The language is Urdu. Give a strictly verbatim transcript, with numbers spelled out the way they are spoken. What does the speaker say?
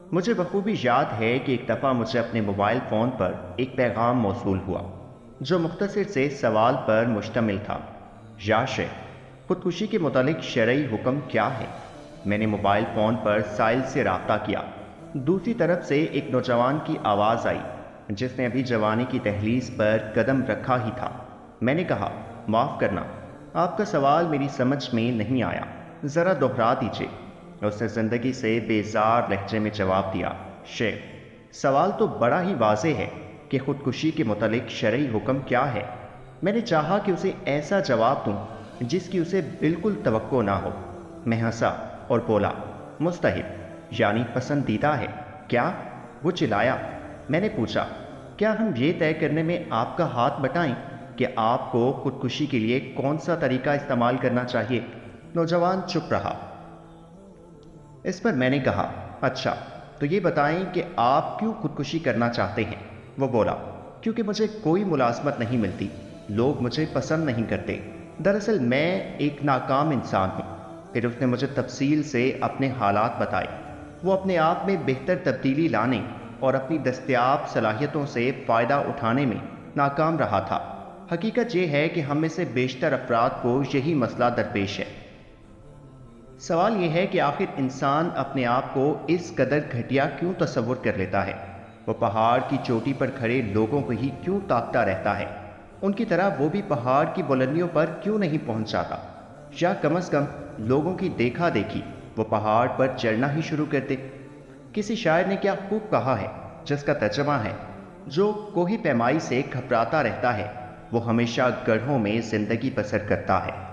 مجھے بخوبی یاد ہے کہ ایک دفعہ مجھے اپنے موبائل فون پر ایک پیغام موصول ہوا جو مختصر سے سوال پر مشتمل تھا: یا شیخ، خودکشی کے متعلق شرعی حکم کیا ہے؟ میں نے موبائل فون پر سائل سے رابطہ کیا۔ دوسری طرف سے ایک نوجوان کی آواز آئی جس نے ابھی جوانی کی دہلیز پر قدم رکھا ہی تھا۔ میں نے کہا: معاف کرنا، آپ کا سوال میری سمجھ میں نہیں آیا، ذرا دوہرا دیجیے۔ اس نے زندگی سے بیزار لہجے میں جواب دیا: شیخ، سوال تو بڑا ہی واضح ہے کہ خودکشی کے متعلق شرعی حکم کیا ہے۔ میں نے چاہا کہ اسے ایسا جواب دوں جس کی اسے بالکل توقع نہ ہو۔ میں ہنسا اور بولا: مستحب یعنی پسندیدہ ہے کیا؟ وہ چلایا۔ میں نے پوچھا: کیا ہم یہ طے کرنے میں آپ کا ہاتھ بٹائیں کہ آپ کو خودکشی کے لیے کون سا طریقہ استعمال کرنا چاہیے؟ نوجوان چپ رہا۔ اس پر میں نے کہا: اچھا، تو یہ بتائیں کہ آپ کیوں خودکشی کرنا چاہتے ہیں؟ وہ بولا: کیونکہ مجھے کوئی ملازمت نہیں ملتی، لوگ مجھے پسند نہیں کرتے، دراصل میں ایک ناکام انسان ہوں۔ پھر اس نے مجھے تفصیل سے اپنے حالات بتائے۔ وہ اپنے آپ میں بہتر تبدیلی لانے اور اپنی دستیاب صلاحیتوں سے فائدہ اٹھانے میں ناکام رہا تھا۔ حقیقت یہ ہے کہ ہم میں سے بیشتر افراد کو یہی مسئلہ درپیش ہے۔ سوال یہ ہے کہ آخر انسان اپنے آپ کو اس قدر گھٹیا کیوں تصور کر لیتا ہے؟ وہ پہاڑ کی چوٹی پر کھڑے لوگوں کو ہی کیوں تاکتا رہتا ہے؟ ان کی طرح وہ بھی پہاڑ کی بلندیوں پر کیوں نہیں پہنچ جاتا؟ یا کم از کم لوگوں کی دیکھا دیکھی وہ پہاڑ پر چڑھنا ہی شروع کر دے۔ کسی شاعر نے کیا خوب کہا ہے، جس کا ترجمہ ہے: جو کوہ پیمائی سے گھبراتا رہتا ہے وہ ہمیشہ گڑھوں میں زندگی بسر کرتا ہے۔